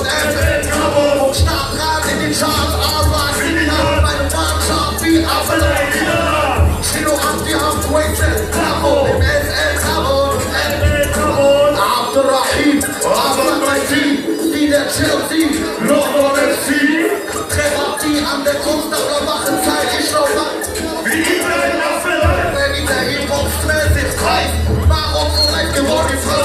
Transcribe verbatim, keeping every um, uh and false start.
M N Cabo. Vom Stadtrat in die Charts, aber Sina, meine Mannschaft wie Apfelon. Chino Anti am Quazen, Cabo, im S L Cabo, M N Cabo. Abdurrahim, aber mein Team, wie der Chelsea, London F C. Treffer an der Kunst, aber machen Zeit, ich schau mal. Wie Ibrahim Apfelon. Wenn ich der Hip-Hop-Stress ist, heißt Marokko, ein geworden,